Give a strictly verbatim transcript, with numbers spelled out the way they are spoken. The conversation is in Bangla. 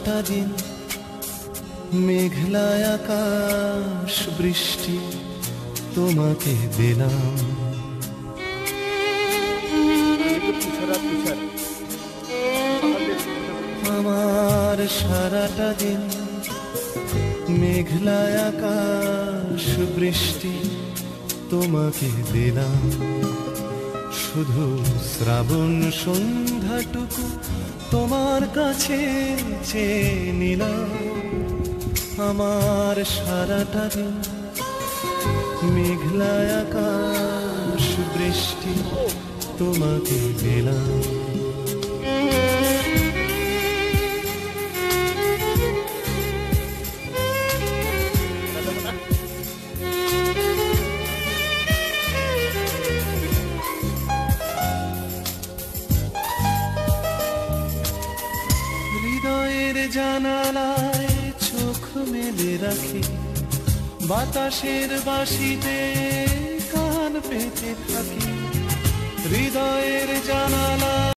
সারাটা দিন মেঘলা আকাশ বৃষ্টি তোমাকে দিলাম। আমার সারাটা দিন মেঘলা আকাশ বৃষ্টি তোমাকে দিলাম। শুধু শ্রাবণ সন্ধ্যাটুকু তোমার কাছে চেয়ে নিলাম। আমার সারাটা দিন মেঘলা আকাশ বৃষ্টি তোমাকে দিলাম। হৃদয়ের জানালায় চোখ মেলে রাখি, বাতাসের বাঁশিতে কান পেতে থাকি। হৃদয়ের জানালা